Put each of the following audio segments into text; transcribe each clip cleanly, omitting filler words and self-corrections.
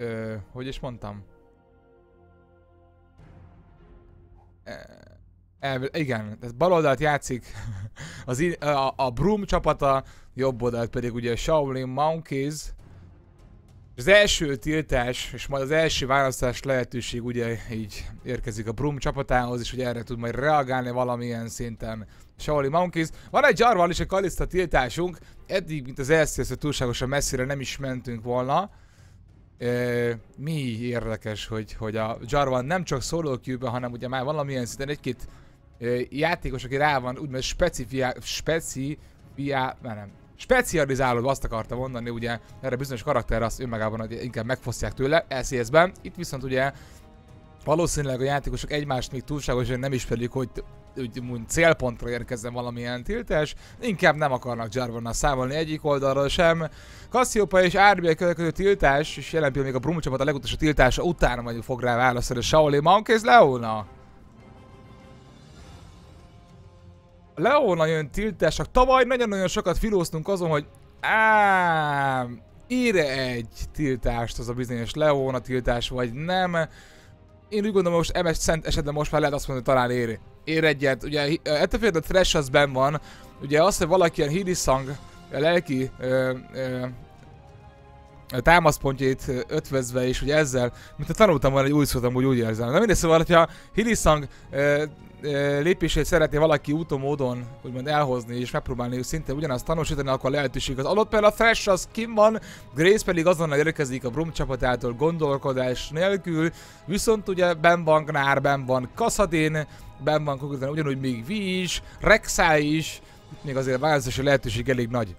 hogy is mondtam? Igen, ez bal oldalt játszik a Broom csapata, jobb oldalt pedig ugye a Shaolin Monkeys. Az első tiltás, és majd az első választás lehetőség ugye így érkezik a Broom csapatához, és ugye erre tud majd reagálni valamilyen szinten Shaolin Monkeys. Van egy Jarvan és egy Kalista tiltásunk, eddig, mint az első, túlságosan messzire nem is mentünk volna. Mi érdekes, hogy a Jarvan nem csak solo queue-ben, hanem ugye már valamilyen szinten egy-két játékos, aki rá van úgymond specializálódva, azt akartam mondani, ugye erre bizonyos karakter azt önmagában inkább megfosztják tőle, LCS-ben. Itt viszont ugye valószínűleg a játékosok egymást még túlságosan nem ismerik, hogy úgy célpontra érkezzen valamilyen tiltás, inkább nem akarnak Jarvannal számolni egyik oldalról sem. Cassiopeia és RBI következő tiltás, és jelen pillanatban még a Broom csapat a legutolsó tiltása utána majd fog rá válaszolni a Shaolin Monkeys. Leona! Leona jön tiltásnak. Tavaly nagyon-nagyon sokat filóztunk azon, hogy ír-e egy tiltást az a bizonyos Leona tiltás, vagy nem. Én úgy gondolom, most MS esetben most már lehet azt mondani, hogy talán ér egyet. Ugye ettől félre a Thresh az benn van. Ugye az, hogy valaki ilyen Hillsong lelki támaszpontjait ötvözve, és ugye ezzel, mint tanultam volna egy új szót, amúgy úgy érzem. Na mindegy, szóval, hogyha Hillsong lépését szeretné valaki úton módon úgymond elhozni és megpróbálni szinte ugyanazt tanúsítani, akkor a lehetőség az adott. Például a Thresh az kim van, Grace pedig azonnal érkezik a Broom csapatától gondolkodás nélkül, viszont ugye benn van Gnar, benn van Kassadin, benn van konkrétan ugyanúgy még Vi is, Rek'Sai is, itt még azért a választási lehetőség elég nagy.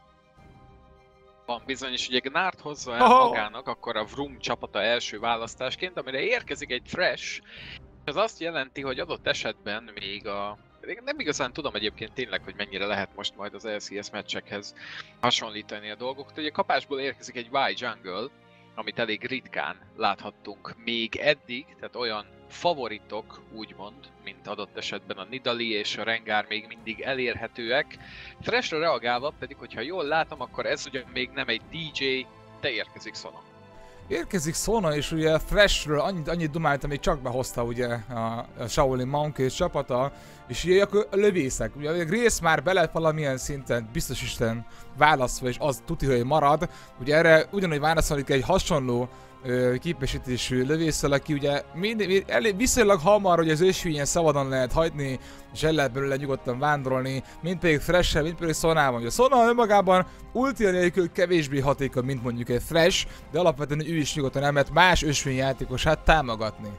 Van bizony, és ugye Gnart hozza el magának, akkor a Vroom csapata első választásként, amire érkezik egy Thresh. Ez azt jelenti, hogy adott esetben még nem igazán tudom egyébként tényleg, hogy mennyire lehet most majd az LCS meccsekhez hasonlítani a dolgokat. Ugye kapásból érkezik egy Y Jungle, amit elég ritkán láthattunk még eddig, tehát olyan favoritok, úgymond, mint adott esetben a Nidalee és a Rengar még mindig elérhetőek. Threshre reagálva pedig, hogyha jól látom, akkor ez ugye még nem egy DJ, de érkezik Sona. Érkezik Sona, és ugye Threshről annyit dumáltam, még csak behozta ugye a Shaolin Monkeys csapata, és ugye akkor a lövészek. Ugye a Grace már be lett valamilyen szinten, biztos Isten válaszva, és az tuti, hogy marad. Ugye erre ugyanúgy válaszolni egy hasonló képesítésű lövészel, aki ugye viszonylag hamar, hogy az ösvényen szabadon lehet hagyni, és el lehet belőle nyugodtan vándorolni, mint pedig Thresh-sel, mint pedig Sonával. Ugye a Sona önmagában ulti nélkül kevésbé hatékony, mint mondjuk egy Thresh, de alapvetően ő is nyugodtan el mert más ösvényjátékosát támogatni.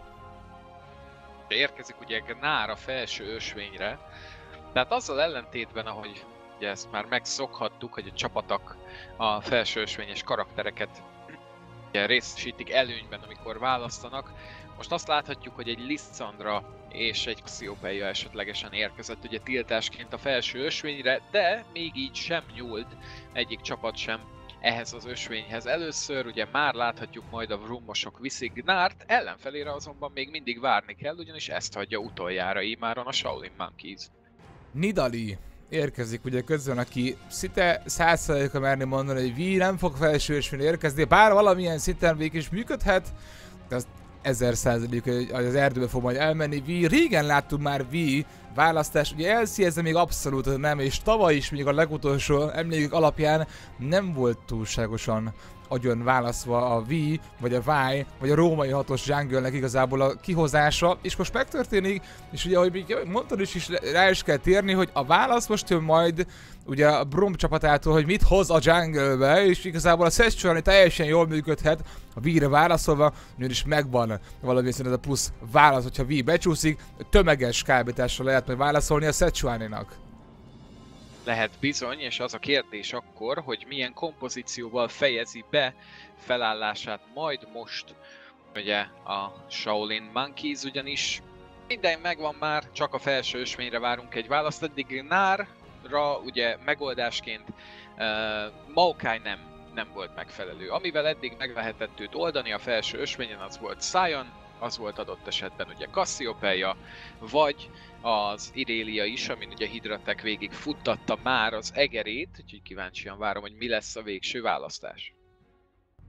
Érkezik ugye Gnar a felső ösvényre, tehát azzal ellentétben, ahogy ugye ezt már megszokhattuk, hogy a csapatok a felső ösvényes karaktereket részesítik előnyben, amikor választanak. Most azt láthatjuk, hogy egy Lissandra és egy Cassiopeia esetlegesen érkezett ugye tiltásként a felső ösvényre, de még így sem nyúlt egyik csapat sem ehhez az ösvényhez. Először ugye már láthatjuk majd a Vroomosok viszik Gnart, ellenfelére azonban még mindig várni kell, ugyanis ezt hagyja utoljára imáron a Shaolin Monkeys. Nidalee érkezik ugye közben, aki szinte 100%-a merni mondani, hogy Vi nem fog felső ösvényre érkezni, bár valamilyen szinten végig is működhet, de az 1000%, hogy az erdőbe fog majd elmenni. Vi, régen láttuk már Vi választás, ugye LCS-ben még abszolút nem, és tavaly is még a legutolsó emlékek alapján nem volt túlságosan agyon válaszva a Vi, vagy a Vi, vagy a római hatos jungle-nek igazából a kihozása, és most megtörténik, és ugye ahogy mondtad is rá is kell térni, hogy a válasz most jön majd ugye a Broom csapatától, hogy mit hoz a jungle-be, és igazából a Szechuani teljesen jól működhet a Vi-re válaszolva, ugyanis megvan valamilyen ez a plusz válasz, hogyha Vi becsúszik, tömeges kábítással lehet majd válaszolni a Szechuaninak. Lehet bizony, és az a kérdés akkor, hogy milyen kompozícióval fejezi be felállását majd most ugye a Shaolin Monkeys, ugyanis minden megvan már, csak a felső ösvényre várunk egy választ, eddig Gnarra ugye megoldásként Maokai nem volt megfelelő. Amivel eddig meg lehetett őt oldani a felső ösvényen, az volt Sion, az volt adott esetben ugye Cassiopeia, vagy az Irelia is, amin ugye Hydratek végig futtatta már az egerét, úgyhogy kíváncsian várom, hogy mi lesz a végső választás.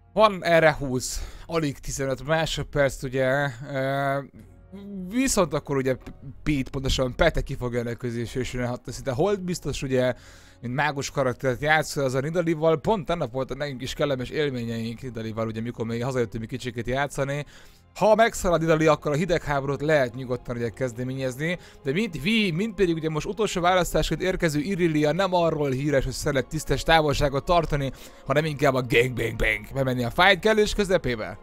Van erre 20, alig 15 másodperc ugye, viszont akkor ugye Pete, pontosan Pete ki fog ennek közésősön, hát szinte hold biztos ugye, mint mágus karaktert játszol az a Nidalival, pont tennap voltak nekünk is kellemes élményeink Nidalival, ugye mikor még hazajöttünk mi kicsikét játszani. Ha megszalad Nidali, akkor a hidegháborút lehet nyugodtan ugye kezdeményezni, de mint Vi, mint pedig ugye most utolsó választásként érkező Irelia nem arról híres, hogy szeret tisztes távolságot tartani, hanem inkább a gang bemenni a fight kellős közepébe.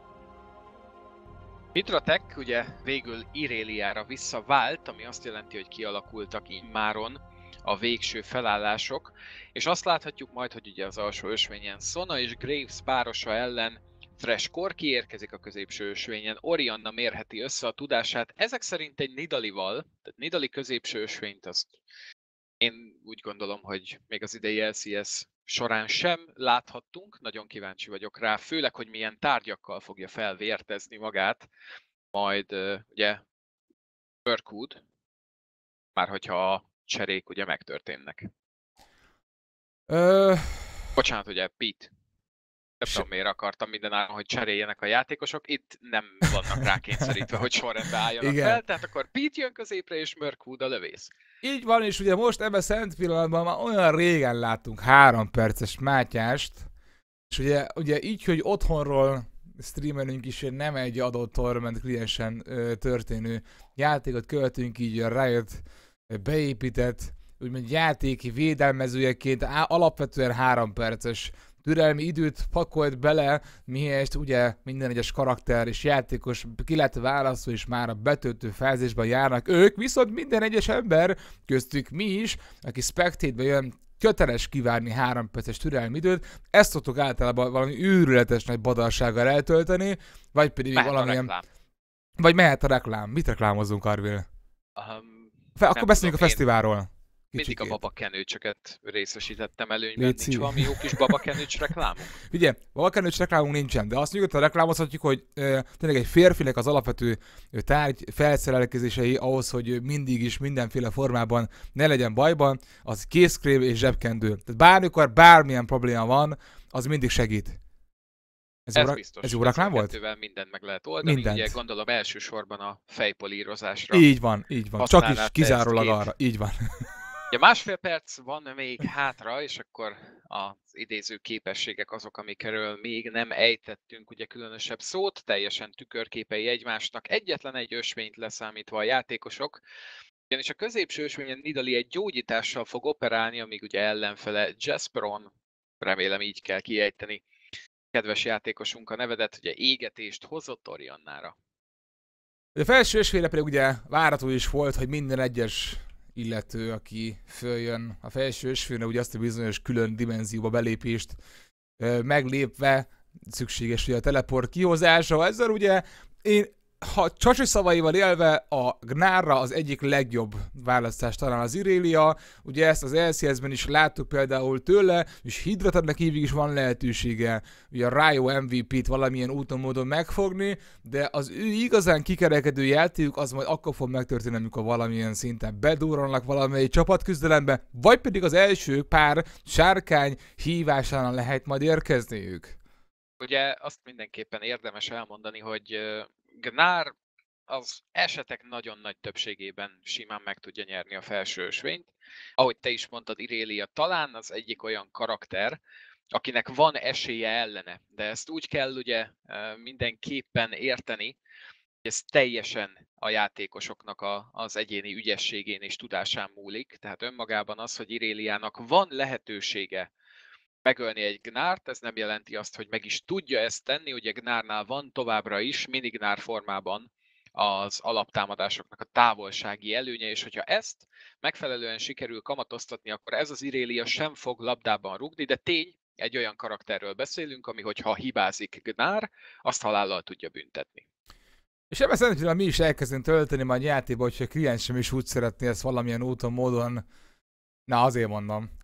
Mitratek ugye végül Ireliára visszavált, ami azt jelenti, hogy kialakultak immáron a végső felállások, és azt láthatjuk majd, hogy ugye az alsó ösvényen Sona és Graves párosa ellen Thresh Corki érkezik, a középső ösvényen Orianna mérheti össze a tudását, ezek szerint egy Nidalival, tehát Nidali középső ösvényt azt én úgy gondolom, hogy még az idei LCS során sem láthattunk, nagyon kíváncsi vagyok rá, főleg, hogy milyen tárgyakkal fogja felvértezni magát, majd ugye Mirkwood, már hogyha a cserék ugye megtörténnek. Bocsánat, ugye Pete. Nem tudom, miért akartam mindenáron, hogy cseréljenek a játékosok, itt nem vannak rákényszerítve, hogy sorrendbe álljanak fel, tehát akkor Pete jön középre és Mirkwood a lövész. Így van, és ugye most ebben szent pillanatban már olyan régen láttunk 3 perces Mátyást, és ugye így, hogy otthonról streamelünk is nem egy adott torment kliensen történő játékot követünk, így a Riot beépített, úgymond játéki védelmezőjeként alapvetően 3 perces türelmi időt pakolt bele, mihez ugye minden egyes karakter és játékos ki lett választva, és már a betöltő fázisban járnak ők, viszont minden egyes ember, köztük mi is, aki spectate-be jön, köteles kivárni 3 perces türelmi időt, ezt szoktuk általában valami őrületes nagy badarsággal eltölteni, vagy pedig mehet valamilyen... Vagy mehet a reklám. Mit reklámozunk, Arvil? Akkor beszéljünk a fesztiválról. Mindig a babakenőcsöket részesítettem előnyben, nincs valami jó kis babakenőcs reklámunk? Ugye, babakenőcs reklámunk nincsen, de azt nyugodtan reklámozhatjuk, hogy tényleg egy férfinek az alapvető tárgy felszerelkezései ahhoz, hogy mindig is mindenféle formában ne legyen bajban, az kézkrém és zsebkendő. Tehát bármikor bármilyen probléma van, az mindig segít. Ez biztos. Ez jó reklám volt? Mindent meg lehet oldani, mindent. Ugye gondolom elsősorban a fejpolírozásra. Így van. Csak is kizárólag arra. Így van. Ja, másfél perc van még hátra, és akkor az idéző képességek azok, amikről még nem ejtettünk ugye különösebb szót, teljesen tükörképei egymásnak, egyetlen egy ösvényt leszámítva a játékosok, ugyanis a középső ösvényen Nidalee egy gyógyítással fog operálni, amíg ugye ellenfele Jesperon, remélem így kell kiejteni, kedves játékosunk a nevedet, ugye égetést hozott Oriannára. A felső ösvényre pedig ugye várható is volt, hogy minden egyes illető, aki följön a felső ösvényre, ugye azt a bizonyos külön dimenzióba belépést meglépve szükséges ugye a teleport kihozása. Ezzel ugye én, ha Csacsi szavaival élve, a Gnarra az egyik legjobb választás talán az Irelia, ugye ezt az LCS-ben is láttuk például tőle, és Hydratednek hívig is van lehetősége ugye a Ryo MVP-t valamilyen úton módon megfogni, de az ő igazán kikerekedő játékuk az majd akkor fog megtörténni, amikor valamilyen szinten bedurrannak valamelyik csapatküzdelembe, vagy pedig az első pár sárkány hívásánál lehet majd érkezniük. Ugye azt mindenképpen érdemes elmondani, hogy Gnar az esetek nagyon nagy többségében simán meg tudja nyerni a felső ösvényt. Ahogy te is mondtad, Irelia talán az egyik olyan karakter, akinek van esélye ellene. De ezt úgy kell ugye mindenképpen érteni, hogy ez teljesen a játékosoknak az egyéni ügyességén és tudásán múlik. Tehát önmagában az, hogy Ireliának van lehetősége megölni egy Gnart, ez nem jelenti azt, hogy meg is tudja ezt tenni, ugye Gnarnál van továbbra is mini Gnar formában az alaptámadásoknak a távolsági előnye, és hogyha ezt megfelelően sikerül kamatoztatni, akkor ez az Irelia sem fog labdában rúgni, de tény, egy olyan karakterről beszélünk, ami hogyha hibázik Gnar, azt halállal tudja büntetni. És ebben szerintem mi is elkezdünk tölteni majd játékba, hogyha a kliensem is úgy szeretné ezt valamilyen úton, módon. Na azért mondom.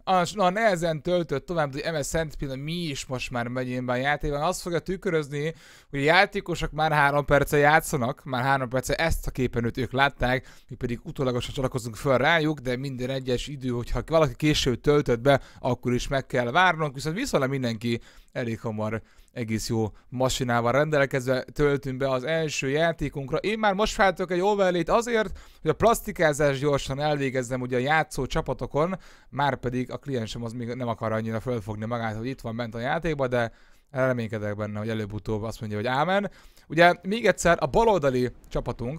a nehezen töltött tovább, hogy MS Szentpillanat mi is most már megyén be a játékban, azt fogja tükrözni, hogy a játékosok már 3 perce játszanak, már 3 perce ezt a képernyőt ők látták, mi pedig utólagosan csatlakozunk föl rájuk, de minden egyes idő, hogyha valaki később töltött be, akkor is meg kell várnunk, viszont viszonylag mindenki elég hamar egész jó masinával rendelkezve töltünk be az első játékunkra. Én már most feltök egy overlay-t azért, hogy a plastikázást gyorsan elvégezzem ugye a játszó csapatokon, már pedig a kliensem az még nem akar annyira fölfogni magát, hogy itt van bent a játékban, de reménykedek benne, hogy előbb-utóbb azt mondja, hogy ámen. Ugye még egyszer a baloldali csapatunk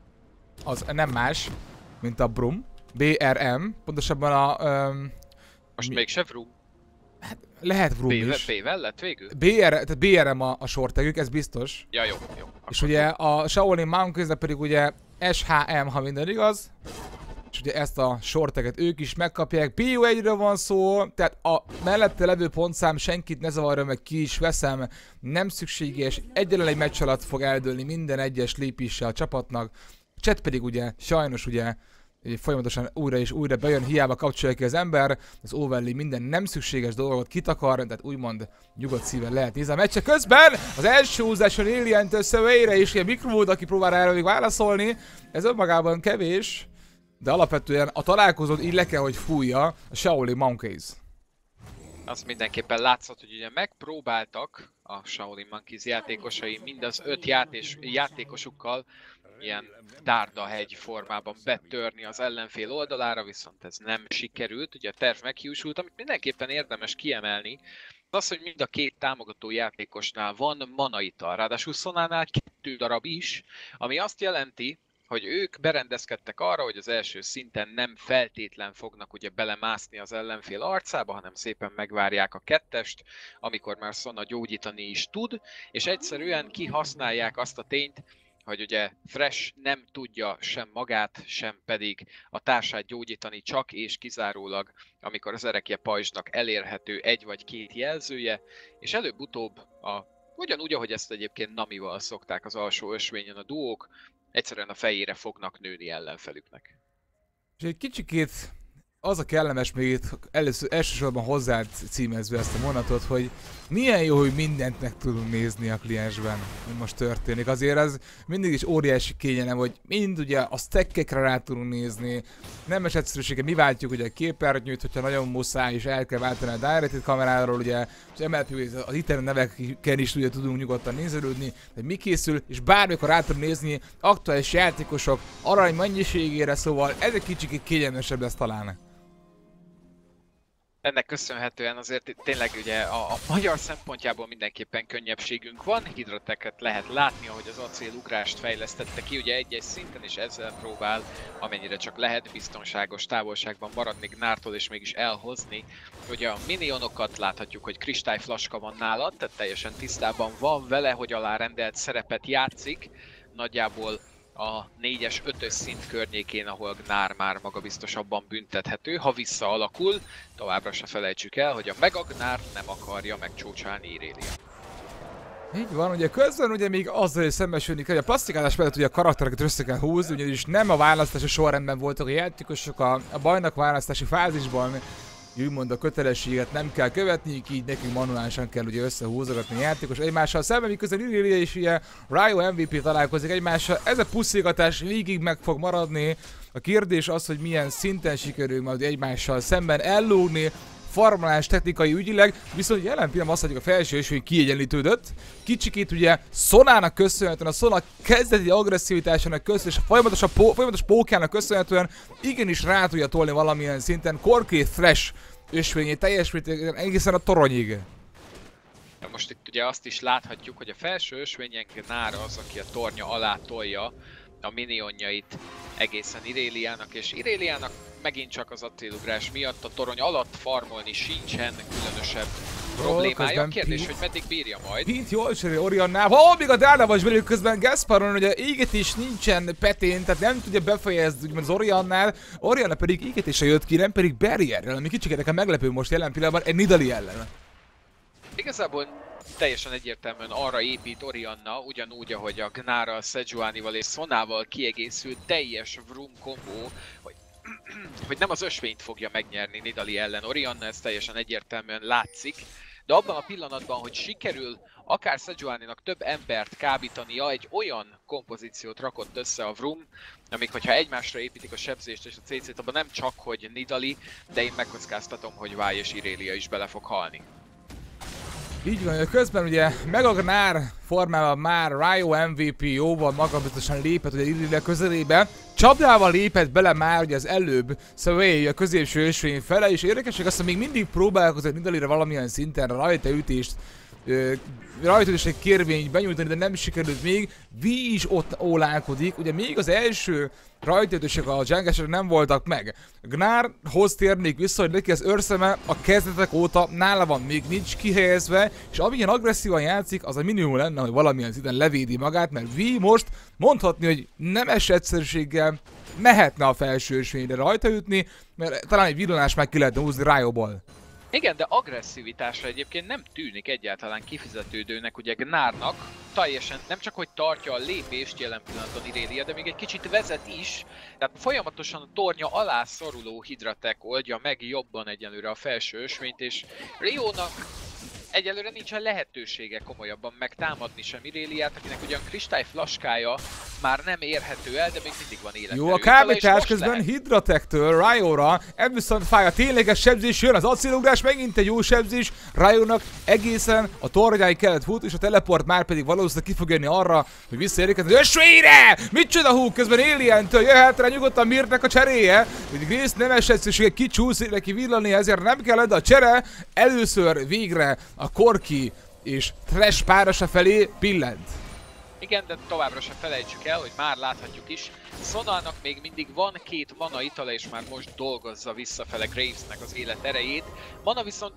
az nem más, mint a Brum, BRM, pontosabban a... Most mégse Vrum. Hát lehet Vrum is. B-vel lett végül? Tehát BRM a sortegük, ez biztos. Ja, jó. És ugye a Shaolin Monkeys pedig ugye SHM, ha minden igaz. És ugye ezt a sorteget ők is megkapják. BO1-ről van szó, tehát a mellette levő pontszám senkit ne zavarja, meg ki is veszem. Nem szükséges, egyetlen egy meccs alatt fog eldőlni minden egyes lépéssel a csapatnak. Chat pedig ugye, sajnos ugye, folyamatosan újra és újra bejön, hiába kapcsolja ki az ember, az overlay minden nem szükséges dolgot kitakar, tehát úgymond nyugodt szíven lehet nézni a meccse közben. Az első húzáson Alien-től Surveyre és ilyen Microwood, aki próbál erre még válaszolni, ez önmagában kevés, de alapvetően a találkozót így le kell, hogy fújja a Shaolin Monkeys. Az mindenképpen látszott, hogy ugye megpróbáltak a Shaolin Monkeys játékosai mind az 5 játékosukkal ilyen dárdahegy formában betörni az ellenfél oldalára, viszont ez nem sikerült. Ugye a terv meghiúsult, amit mindenképpen érdemes kiemelni, az, hogy mind a 2 támogató játékosnál van manaital, ráadásul Sonánál 2 darab is, ami azt jelenti, hogy ők berendezkedtek arra, hogy az első szinten nem feltétlen fognak ugye belemászni az ellenfél arcába, hanem szépen megvárják a 2-est, amikor már Sona gyógyítani is tud, és egyszerűen kihasználják azt a tényt, hogy ugye Fresh nem tudja sem magát, sem pedig a társát gyógyítani csak és kizárólag, amikor az Erekje pajzsnak elérhető 1 vagy 2 jelzője, és előbb-utóbb ugyanúgy, ahogy ezt egyébként Namival szokták az alsó ösvényen a duók, egyszerűen a fejére fognak nőni ellenfelüknek. És egy kicsikét az a kellemes még itt elsősorban hozzád címezve ezt a mondatot, hogy milyen jó, hogy mindent meg tudunk nézni a kliensben, mi most történik. Azért ez mindig is óriási kényelem, hogy mind ugye a stackekre rá tudunk nézni, nemes egyszerűsége, mi váltjuk ugye a képernyőt, hogyha nagyon muszáj és el kell váltani a directed kameráról, ugye, és emeltük az internet neveken is ugye tudunk nyugodtan nézelődni, hogy mi készül, és bármikor rá tudunk nézni aktuális játékosok arany mennyiségére, szóval ez egy kicsit kényelmesebb lesz talán. Ennek köszönhetően azért tényleg ugye a magyar szempontjából mindenképpen könnyebbségünk van, Hidrateket lehet látni, ahogy az acélugrást fejlesztette ki, ugye egy-egy szinten, és ezzel próbál, amennyire csak lehet, biztonságos távolságban maradni Gnártól, és mégis elhozni. Ugye a minionokat láthatjuk, hogy kristályflaska van nála, tehát teljesen tisztában van vele, hogy alárendelt szerepet játszik, nagyjából a 4-es, 5-ös szint környékén, ahol Gnár már magabiztosabban büntethető, ha visszaalakul. Továbbra se felejtsük el, hogy a Mega Gnár nem akarja megcsócsálni Irelia. Így van, ugye közben ugye még azzal is szembesülni kell, hogy a plastikálás mellett ugye a karaktereket össze kell húzni, ugyanis nem a választási sorrendben voltak a játékosok a bajnok választási fázisban, úgymond a kötelességet nem kell követniük, így nekünk manuálisan kell ugye összehúzogatni a játékos egymással szemben, miközben Irelia és ugye Ryo MVP találkozik egymással. Ez a puszilgatás végig meg fog maradni. A kérdés az, hogy milyen szinten sikerül majd egymással szemben ellógni, farmolás technikai ügyileg, viszont jelen pillanatban azt látjuk, a felső ösvény kiegyenlítődött. Kicsikét ugye Sonának köszönhetően, a Sona kezdeti agresszivitásának köszönhetően, és a folyamatos pókjának köszönhetően igenis rá tudja tolni valamilyen szinten Corki Thresh ösvényét teljes mértékben egészen a toronyig. Most itt ugye azt is láthatjuk, hogy a felső ösvényen Gnár az, aki a tornya alá tolja a minionjait egészen Ireliának, és Ireliának megint csak az acélugrás miatt a torony alatt farmolni sincsen különösebb problémája. A kérdés, hogy meddig bírja majd. Pint jól cserél Oriannával, még a Dárnával is belül közben Gasparon, ugye égetés nincsen petén, tehát nem tudja befejezni úgymond az Oriannál. Orianna pedig égetésre jött ki, nem pedig barrierrel, ami kicsit nekem meglepő most jelen pillanatban egy Nidalee ellen. Igazából teljesen egyértelműen arra épít Orianna, ugyanúgy, ahogy a Gnárral, Sejuanival és Sonával kiegészült teljes Vrum kombó, hogy hogy nem az ösvényt fogja megnyerni Nidalee ellen Orianna, ez teljesen egyértelműen látszik. De abban a pillanatban, hogy sikerül akár Sejuaninak több embert kábítania, egy olyan kompozíciót rakott össze a Vroom, amik, hogyha egymásra építik a sebzést és a CC-t, abban nem csak, hogy Nidalee, de én megkockáztatom, hogy Vi és Irelia is bele fog halni. Így van, közben ugye Megagnár formában már Ryo MVP jóval magabiztosan lépett ugye Irelia közelébe. Csapdával lépett bele már ugye az előbb Survey a középső ösvény fele, és érdekesek azt, hogy még mindig próbálkozott Nidalee-re valamilyen szinten rajtaütést egy kérvényt benyújtani, de nem sikerült még. Vi is ott ólálkodik, ugye még az első rajtaütések a jungle nem voltak meg. Gnarhoz térnék vissza, hogy neki az őrszeme a kezdetek óta nála van, még nincs kihelyezve, és amilyen agresszívan játszik, az a minimum lenne, hogy valamilyen szinten levédi magát, mert Vi most mondhatni, hogy nemes egyszerűséggel mehetne a felső ösvényre rajtaütni, mert talán egy villanás meg ki lehetne húzni Ryoból. Igen, de agresszivitásra egyébként nem tűnik egyáltalán kifizetődőnek ugye Gnarnak. Teljesen nem csak hogy tartja a lépést jelen pillanatban Irelia, de még egy kicsit vezet is. Tehát folyamatosan a tornya alá szoruló Hydratek oldja meg jobban egyelőre a felső ösvényt, és Riónak egyelőre nincsen lehetősége komolyabban megtámadni sem Ireliát, akinek ugyan kristályflaskája már nem érhető el, de még mindig van életerő. Jó, a kábítás közben Hydratektől Ryo-ra, ebből viszont fáj a tényleges sebzés, jön az acélugrás, megint egy jó sebzés, Ryo-nak egészen a tornyáig kellett fut, és a teleport már pedig valószínűleg ki fog jönni arra, hogy visszaérkezni az ösvényre! Micsoda hú, közben Alientől jöhet rá nyugodtan Mirtnek a cseréje, hogy Grace nemes egyszerűsége kicsúszik neki villani, ezért nem kellett, de a csere először végre a Corki és Thresh párosa felé billent. Igen, de továbbra sem felejtsük el, hogy már láthatjuk is, Sonalnak még mindig van 2 mana itala, és már most dolgozza visszafele Gravesnek az élet erejét. Mana viszont,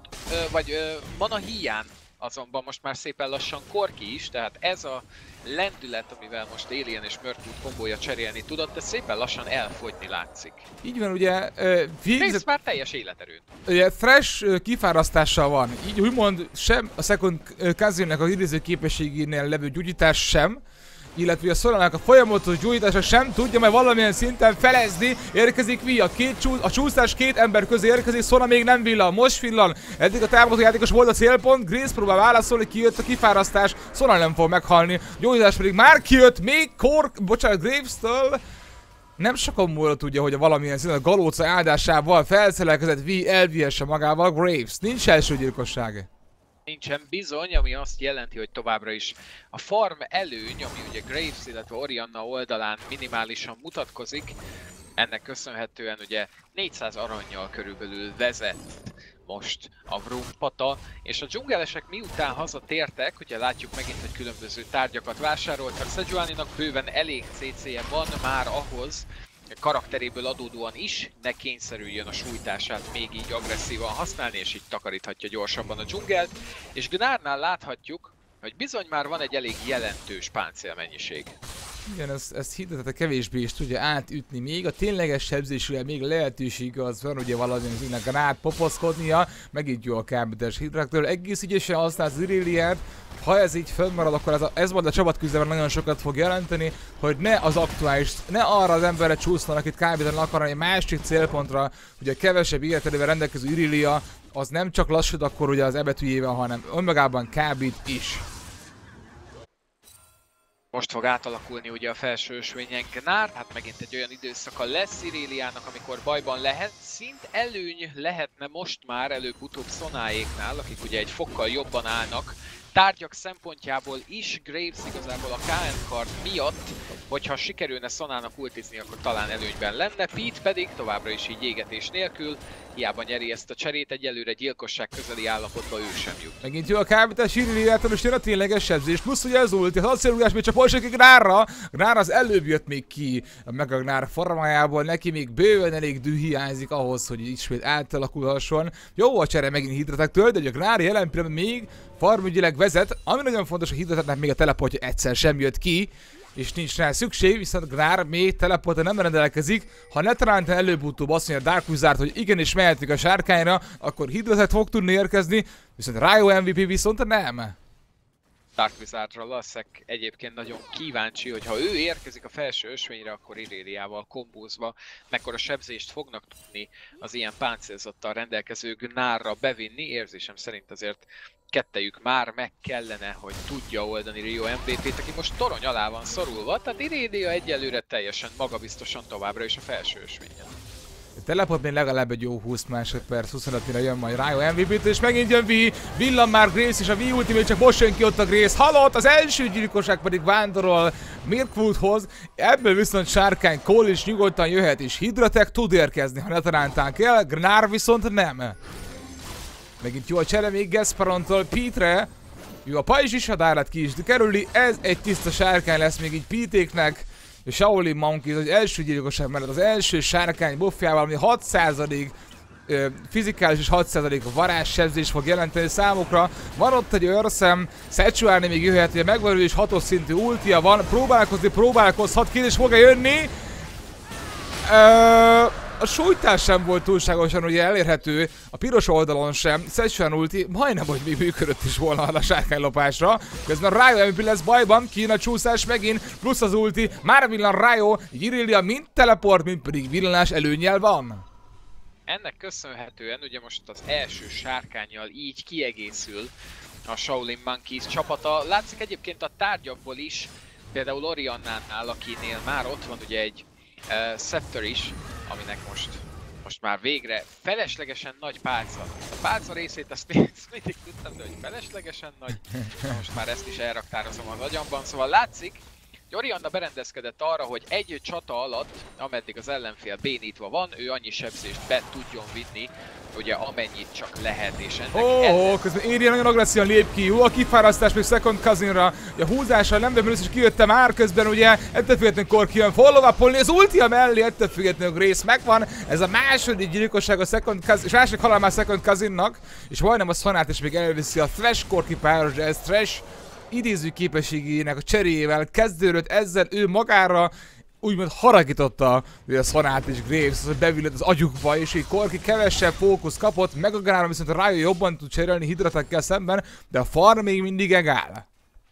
mana hiány azonban most már szépen lassan Corki is, tehát ez a lendület, amivel most Alien és Murktooth kombója cserélni tudott, ez szépen lassan elfogyni látszik. Így van, ugye... Graves már teljes életerőn. Ugye Thresh kifárasztással van, így úgymond sem a Second Cousinnek az idéző képességénél levő gyógyítás sem, illetve a Sonalnak a folyamatos gyógyítása sem tudja majd valamilyen szinten felezni. Érkezik Vi, a csúszás 2 ember közé érkezik, Sonal még nem villan, most villan. Eddig a támogató játékos volt a célpont, Grace próbál válaszolni, kijött a kifárasztás, Sonal nem fog meghalni, gyógyítás pedig már kijött, még Graves-től. Nem sokan múlott ugye, hogy a valamilyen szinten a galóca áldásával felszelelkezett Vi elvihesse magával Graves. Nincs első gyilkosság. Nincsen bizony, ami azt jelenti, hogy továbbra is a farm előny, ami ugye Graves, illetve Orianna oldalán minimálisan mutatkozik, ennek köszönhetően ugye 400 arannyal körülbelül vezet most a Vroom pata, és a dzsungelesek miután hazatértek, ugye látjuk megint, hogy különböző tárgyakat vásároltak, Sejuaninak bőven elég CC-je van már ahhoz, karakteréből adódóan is ne kényszerüljön a sújtását még így agresszívan használni, és így takaríthatja gyorsabban a dzsungelt. És Gnarnál láthatjuk, hogy bizony már van egy elég jelentős páncélmennyiség. Igen, ezt Hydratek kevésbé is tudja átütni még, a tényleges sebzésre még lehetősége az van, ugye valamilyen Gnart poposzkodnia, megint jó a kábítás Hydratektől, egész ügyesen használsz az Ireliát. Ha ez így fönnmarad, akkor ez majd a csapatküzdelemben nagyon sokat fog jelenteni, hogy ne az aktuális, ne arra az emberre csúsznak, akit kábítani akar, egy másik célpontra, ugye kevesebb életerével rendelkező Irelia, az nem csak lassad akkor ugye az E betűjével, hanem önmagában kábít is. Most fog átalakulni ugye a felső ösvényen Gnart, hát megint egy olyan időszaka lesz Ireliának, amikor bajban lehet. Szint előny lehetne most már előbb-utóbb Sonaéknál, akik ugye egy fokkal jobban állnak. Tárgyak szempontjából is Graves igazából a KN kard miatt, hogyha sikerülne Sonának ultizni, akkor talán előnyben lenne. Pete pedig továbbra is így égetés nélkül, hiába nyeri ezt a cserét, egyelőre gyilkosság közeli állapotba ő sem jut. Megint jó a kábítás, Ireliától is jön a tényleges sebzés, plusz ugye az ulti, az acélugás még csak polsakig Gnarra. Gnár az előbb jött még ki meg a Gnár formájából, neki még bőven elég dű hiányzik ahhoz, hogy ismét átalakulhasson. Jó a csere megint Hydratektől, de ugye a Gnár jelen pillanatban még farmügyileg vezet, ami nagyon fontos, hogy Hydrateknek még a teleportja egyszer sem jött ki, és nincs rá szükség, viszont Gnar még teleportra nem rendelkezik. Ha netalán előbb-utóbb azt mondja Dark Wizard, hogy igenis mehetünk a sárkányra, akkor Hydratek fog tudni érkezni, viszont Ryo MVP viszont nem. Dark Wizardra leszek egyébként nagyon kíváncsi, hogy ha ő érkezik a felső ösvényre, akkor Ireliával kombózva mekkora sebzést fognak tudni az ilyen páncélzattal rendelkező Gnarra bevinni. Érzésem szerint azért kettejük már meg kellene, hogy tudja oldani Rio MVP-t, aki most torony alá van szorulva, tehát Irelia egyelőre teljesen magabiztosan továbbra is a felső ösvényen. Teleport még legalább egy jó 20 másodperc, 25 mire jön majd Rio MVP-t, és megint jön V, villan már Grace, és a V ultimate csak most jön ki ott a Grace. Halott, az első gyilkosság pedig vándorol Mirkwoodhoz, ebből viszont sárkány Cole is nyugodtan jöhet, és Hydratech tud érkezni, ha netalántán kell, Gnar viszont nem. Megint jó a csere még Gasparontól Pete-re, jó a pajzs is, hadárát ki is kerüli, ez egy tiszta sárkány lesz még így Pete-éknek. A Shaolin Monkeys az első gyilkosság mellett az első sárkány buffjával, ami 6% fizikális és 6% varázssebzés fog jelenteni számukra. Van ott egy őrszem, Sechuani még jöhet, hogy megvan és 6-os szintű ultia van, próbálkozhat ki, és fog-e jönni? A sújtás sem volt túlságosan ugye elérhető, a piros oldalon sem, Sechuan ulti majdnem, hogy még működött is volna a sárkánylopásra. Közben Rio MVP lesz bajban, Kína a csúszás megint, plusz az ulti, már villan Rio, Irelia mind teleport, mind pedig villanás előnnyel van. Ennek köszönhetően ugye most az első sárkánnyal így kiegészül a Shaolin Monkeys csapata. Látszik egyébként a tárgyakból is, például Oriannánál, akinél már ott van ugye egy Scepter is, aminek most már végre feleslegesen nagy pálca. A pálca részét azt mindig tudtam, de hogy feleslegesen nagy, most már ezt is elraktározom az agyamban, szóval látszik, hogy Orianna berendezkedett arra, hogy egy csata alatt, ameddig az ellenfél bénítva van, ő annyi sebzést be tudjon vinni, ugye amennyit csak lehet, és ennek közben Éria nagyon agresszívan lép ki, jó a kifárasztás még Second Cousinra, a húzással nem beműlősz, és kijötte már közben ugye, ettől függetlenül Corki jön follow-upolni, az ultia mellé, ettől függetlenül Grace megvan, ez a második gyilkosság a Second Cousin, és második halál már Second Cousinnak, és majdnem a Sonát is még elviszi a Thresh Corki páros, de ez Thresh idéző képességének a cseréjével kezdődött, ezzel ő magára úgymond haragította a Sonát és Graves, hogy bevillant az agyukba, és így Corki kevesebb fókusz kapott, meg a Gnára viszont a Rio jobban tud cserélni Hydratekkel szemben, de a farm még mindig egál.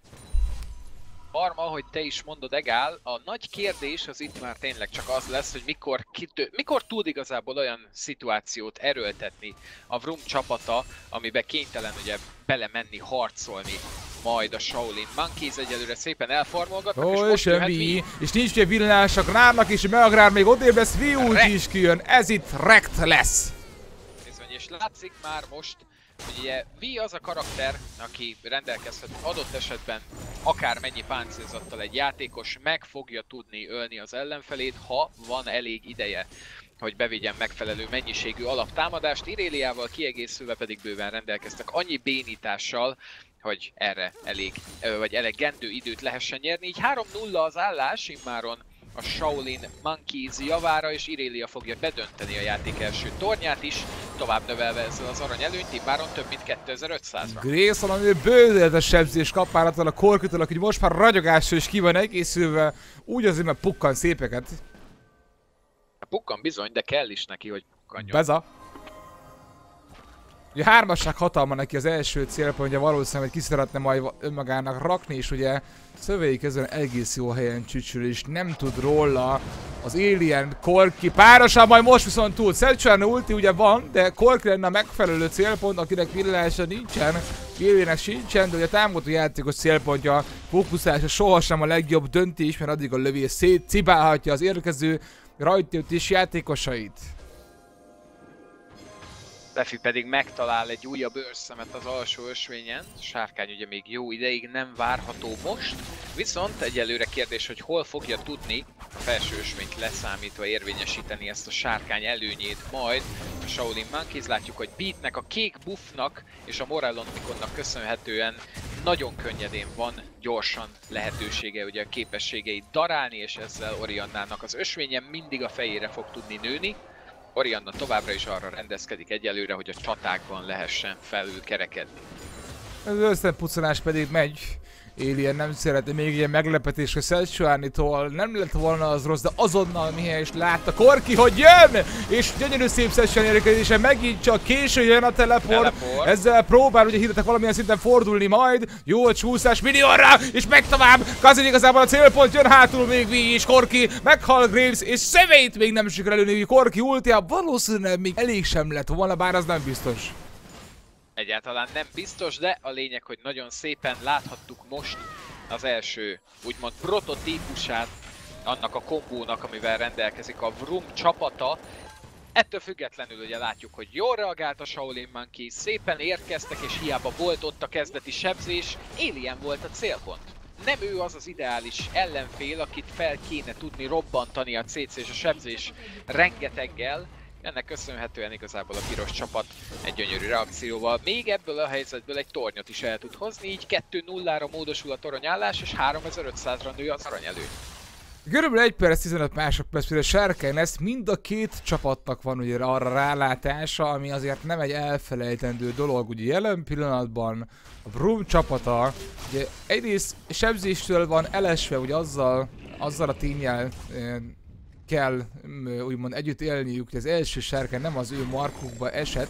Farm, ahogy te is mondod, egál. A nagy kérdés az itt már tényleg csak az lesz, hogy mikor tud igazából olyan szituációt erőltetni a Vroom csapata, amiben kénytelen ugye belemenni, harcolni majd a Shaolin Monkeys. Egyelőre szépen elfarmolgatnak, és most jöhet V. És nincs ugye villanás a Gnárnak, és Meagrár még odébb lesz, V ulti is kijön, ez itt wrecked lesz. Bizony, és látszik már most, hogy ugye V az a karakter, aki rendelkezhet adott esetben akármennyi páncélzattal egy játékos meg fogja tudni ölni az ellenfelét, ha van elég ideje, hogy bevigyen megfelelő mennyiségű alaptámadást. Ireliával kiegészülve pedig bőven rendelkeztek annyi bénítással, hogy erre elegendő időt lehessen nyerni. Így 3-0 az állás immáron a Shaolin Monkeys javára, és Irelia fogja bedönteni a játék első tornyát is, tovább növelve ezzel az arany előnyt, immáron több mint 2500-ra. Grace valami bőzeletes sebzés kap már attól a Corkitől, aki most már ragyogásra is ki van egészülve, úgy azért, mert pukkan szépeket. Pukkan bizony, de kell is neki, hogy pukkanjon. Beza. Ugye hármasság hatalma neki az első célpontja, valószínűleg, hogy ki szeretne majd önmagának rakni, és ugye szövei közben egész jó helyen csücsül, és nem tud róla az Alien Corki párosan, majd most viszont tud. Sechuan ulti ugye van, de Corki lenne a megfelelő célpont, akinek villása nincsen, Aliennek sincsen, de ugye a támogató játékos célpontja, fókuszása sohasem a legjobb döntés, mert addig a lövész szétcibálhatja az érkező rajtaütés játékosait. Lefi pedig megtalál egy újabb őrszemet az alsó ösvényen. A sárkány ugye még jó ideig nem várható most, viszont egyelőre kérdés, hogy hol fogja tudni a felső ösvényt leszámítva érvényesíteni ezt a sárkány előnyét majd a Shaolin Monkeys. Látjuk, hogy Pete-nek, a kék buffnak és a Morellontikonnak köszönhetően nagyon könnyedén van gyorsan lehetősége ugye a képességeit darálni, és ezzel Oriannának az ösvényen mindig a fejére fog tudni nőni. Orianna továbbra is arra rendezkedik egyelőre, hogy a csatákban lehessen felül kerekedni. Az összepucolás pedig megy. Alien nem szeretne még ilyen meglepetésre Sejuani-tól, nem lett volna az rossz, de azonnal Mihály is látta Corki, hogy jön! És gyönyörű szép Sejuani érkezése, megint csak késő jön a teleport. Ezzel próbál ugye hirdetek valamilyen szinten fordulni majd, jó a csúszás Miniorra, és meg tovább, Kazin igazából a célpont, jön hátul még Vi és Corki, meghal Graves, és szemét még nem sikerül előni, Corki ultia, valószínűleg még elég sem lett volna, bár az nem biztos. Egyáltalán nem biztos, de a lényeg, hogy nagyon szépen láthattuk most az első, úgymond prototípusát annak a kombónak, amivel rendelkezik a Vroom csapata. Ettől függetlenül ugye látjuk, hogy jól reagált a Shaolin Monkey, szépen érkeztek, és hiába volt ott a kezdeti sebzés, Alien volt a célpont. Nem ő az az ideális ellenfél, akit fel kéne tudni robbantani a CC és a sebzés rengeteggel. Ennek köszönhetően igazából a piros csapat egy gyönyörű reakcióval még ebből a helyzetből egy tornyot is el tud hozni, így 2-0-ra módosul a toronyállás, és 3500-ra nő az aranyelőny. Körülbelül 1 perc 15 másodperc, mire sárkány lesz, mind a két csapatnak van ugye arra rálátása, ami azért nem egy elfelejtendő dolog, ugye jelen pillanatban a Vroom csapata, ugye egyrészt sebzéstől van elesve, ugye azzal a tényel kell úgymond együtt élniük, hogy az első sárkány nem az ő markukba esett,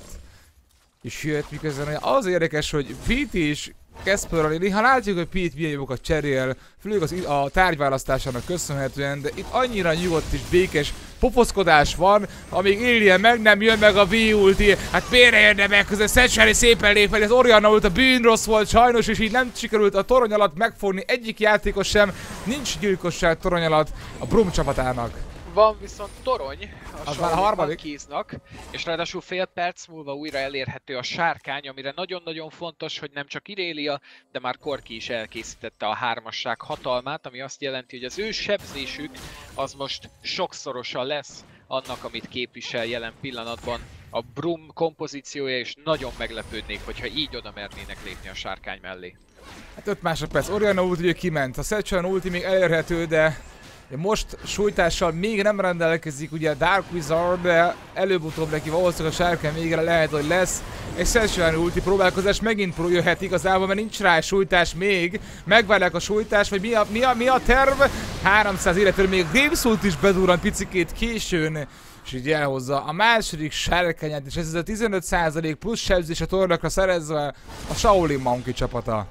és jött, miközben az érdekes, hogy Pete és Casper, néha látjuk, hogy Pete milyen jókat cserél, főleg a tárgyválasztásának köszönhetően, de itt annyira nyugodt és békés pofoszkodás van, amíg Alien meg nem jön meg a V-ulti, hát miért jönne meg, közben Sejuani szépen lép fel, az Orianna ult, a bűnrossz volt sajnos, és így nem sikerült a torony alatt megfogni egyik játékos sem, nincs gyilkosság torony alatt a Vroom csapatának. Van viszont torony a Shaolin Monkeysnak, és ráadásul fél perc múlva újra elérhető a sárkány, amire nagyon-nagyon fontos, hogy nem csak Irelia, de már Corki is elkészítette a hármasság hatalmát, ami azt jelenti, hogy az ő sebzésük az most sokszorosan lesz annak, amit képvisel jelen pillanatban a Vroom kompozíciója, és nagyon meglepődnék, hogyha így oda mernének lépni a sárkány mellé. Hát 5 másodperc, Orianna ult ugye kiment, a Sejuani ulti még elérhető, de most sújtással még nem rendelkezik ugye a Dark Wizard, de előbb-utóbb neki valószínűleg a sárkány végére lehet, hogy lesz egy Sejuani ulti próbálkozás, megint jöhet igazából, mert nincs rá sújtás még, megvárják a sújtás, vagy mi a terv? 300 életről még Graves ult is bedurran picikét későn, és így elhozza a második sárkányát, és ez a 15% plusz sebzés a tornyokra szerezve a Shaolin Monkey csapata.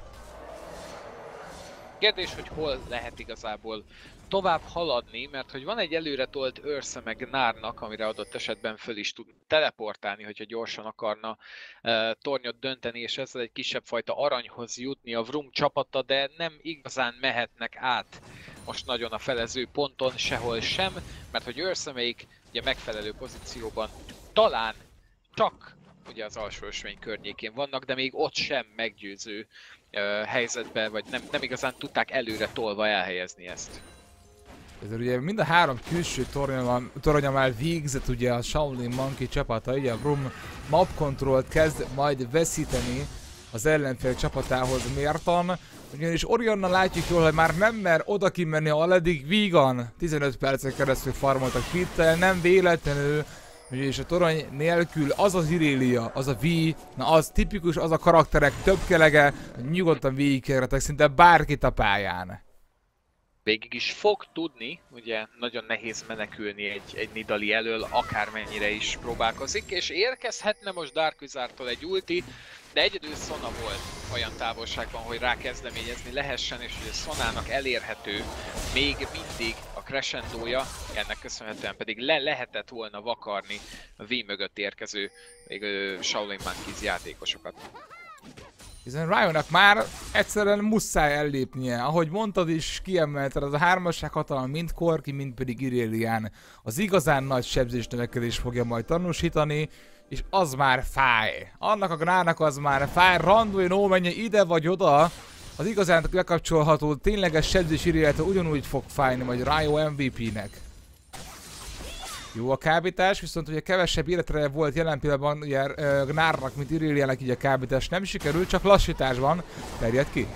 Kérdés, hogy hol lehet igazából tovább haladni, mert hogy van egy előretolt Ursa meg Gnarnak, amire adott esetben föl is tud teleportálni, hogyha gyorsan akarna tornyot dönteni, és ezzel egy kisebb fajta aranyhoz jutni a Vroom csapata, de nem igazán mehetnek át most nagyon a felező ponton sehol sem, mert hogy Ursa még ugye megfelelő pozícióban talán csak ugye az alsó ösvény környékén vannak, de még ott sem meggyőző helyzetben, vagy nem igazán tudták előre tolva elhelyezni ezt. Ezzel ugye mind a három külső tornya már végzett ugye a Shaolin Monkey csapata, ugye a Vroom map control-t kezd majd veszíteni az ellenfél csapatához mértan, ugyanis Orianna látjuk jól, hogy már nem mer oda kimenni, ahol eddig Vegan 15 percen keresztül farmoltak Pete-tel, nem véletlenül, és a torony nélkül az az Irelia, az a V, na az tipikus, az a karakterek többkelege, nyugodtan végigkergetek szinte bárkit a pályán. Végig is fog tudni, ugye nagyon nehéz menekülni egy Nidalee elől, akármennyire is próbálkozik, és érkezhetne most Dark Wizardtól egy ulti, de egyedül Sona volt olyan távolságban, hogy rákezdeményezni lehessen, és ugye Sonának elérhető még mindig a crescendója, ennek köszönhetően pedig lehetett volna vakarni a V mögött érkező Shaolin Monkeys játékosokat. Hiszen Ryannak már egyszerűen muszáj ellépnie, ahogy mondtad is, kiemelted, az a hármasság hatalma mind Corki, mind pedig Irelian az igazán nagy sebzésnövekedést fogja majd tanúsítani, és az már fáj. Annak a Gnarnak az már fáj, Randuin menje ide vagy oda, az igazán lekapcsolható tényleges sebzés Ireliától ugyanúgy fog fájni majd Ryo MVP-nek. Jó a kábítás, viszont ugye kevesebb életre volt jelen pillanatban ugye Gnarnak, mint Ireliának, így a kábítás nem sikerült, csak lassításban terjed ki.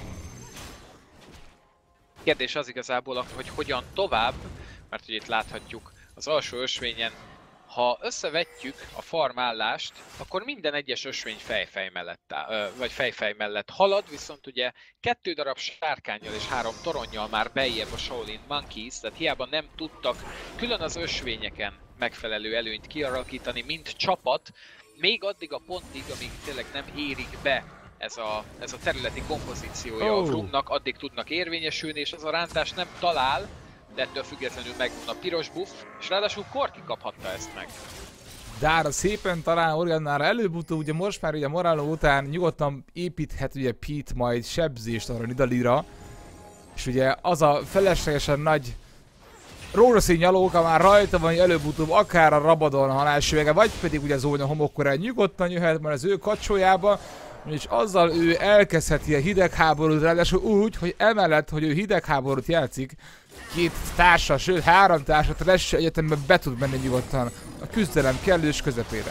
Kérdés az igazából, hogy hogyan tovább, mert ugye itt láthatjuk az alsó ösvényen ha összevetjük a farmállást, akkor minden egyes ösvény fejfej mellett vagy fejfej mellett halad, viszont ugye 2 darab sárkánnyal és 3 toronnyal már bejjebb a Shaolin Monkeys, tehát hiába nem tudtak külön az ösvényeken megfelelő előnyt kialakítani, mint csapat, még addig a pontig, amíg tényleg nem érik be ez a területi kompozíciója a Vroomnak, addig tudnak érvényesülni, és ez a rántás nem talál, de ettől függetlenül megvan a piros buff, és ráadásul Corki kaphatta ezt meg. Dára szépen talán Oriannára előbb-utóbb, ugye most már ugye Morello után nyugodtan építhet ugye Pete majd sebzést arra Nidalira, és ugye az a feleslegesen nagy rózsaszín nyalóka már rajta van, hogy előbb-utóbb akár a Rabadon halálsüvege, vagy pedig ugye Zónya homokkorán nyugodtan jöhet már az ő kacsójába, és azzal ő elkezdheti a hidegháborút, ráadásul úgy, hogy emellett, hogy ő hidegháborút játszik, 2 társa, sőt 3 társa Trash egyetemben be tud menni nyugodtan a küzdelem kellős közepére.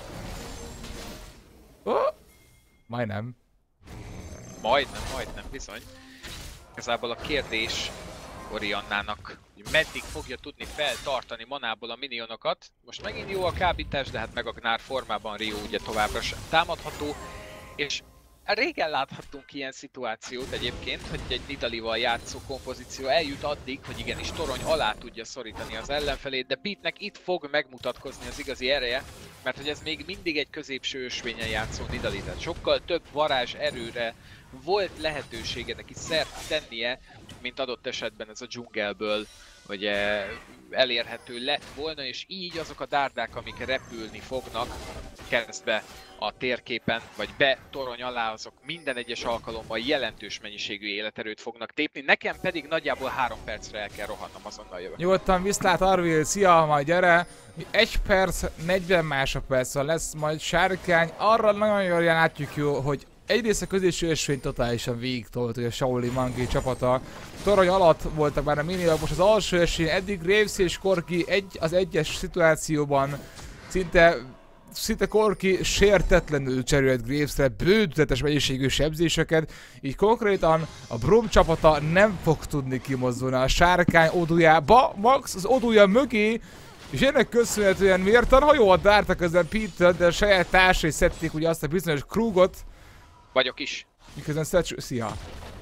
Majdnem. Majdnem, bizony. Igazából a kérdés Oriannának, hogy meddig fogja tudni feltartani manából a minionokat. Most megint jó a kábítás, de hát meg a Gnár formában Ryu ugye továbbra sem támadható. És régen láthattunk ilyen szituációt egyébként, hogy egy Nidalival játszó kompozíció eljut addig, hogy igenis torony alá tudja szorítani az ellenfelét, de Pete-nek itt fog megmutatkozni az igazi ereje, mert hogy ez még mindig egy középső ösvényen játszó Nidali, tehát sokkal több varázs erőre volt lehetősége neki szert tennie, mint adott esetben ez a dzsungelből, hogy elérhető lett volna, és így azok a dárdák, amik repülni fognak keresztbe a térképen, vagy be torony alá, azok minden egyes alkalommal jelentős mennyiségű életerőt fognak tépni, nekem pedig nagyjából 3 percre el kell rohannom, azonnal jövök. Nyugodtan viszlát Arvil, szia, majd gyere! 1 perc, 40 másodperccel lesz majd sárkány, arra nagyon jól látjuk jó, hogy egyrészt a középső ösvény totálisan végigtolt, hogy a Shaolin Monkey csapata torony alatt voltak már a miniak, most az alsó ösvény eddig Graves és Corki az egyes szituációban szinte Corki sértetlenül cserélt Gravesre bődületes mennyiségű sebzéseket, így konkrétan a Brom csapata nem fog tudni kimozdulni a sárkány odujába, max az oduja mögé, és ennek köszönhetően mértan, ha jó a dárta közben Pete, de a saját társai szedték ugye azt a bizonyos Krugot. Vagyok is. Miközben szia!